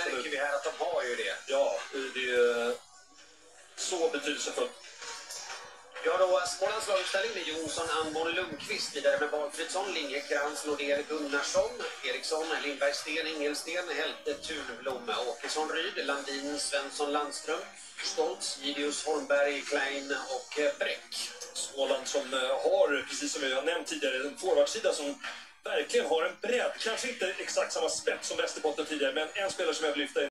märker vi här att de har ju det. Ja, det är så betydelsefullt. Ja, då Smålands laguppställning med Jonsson, Anborn, Lundqvist, vidare med Valfridsson, Linjekrans, Nordell, Gunnarsson, Eriksson, Lindberg, Sten, Ingelsten, Hälte, Thunblom, Åkesson, Ryd, Landin, Svensson, Landström, Stoltz, Gidius, Holmberg, Klein och Bräck. Småland som har, precis som jag har nämnt tidigare, en forwardsida som verkligen har en bredd. Kanske inte exakt samma spets som Västerbotten tidigare, men en spelare som jag vill lyfta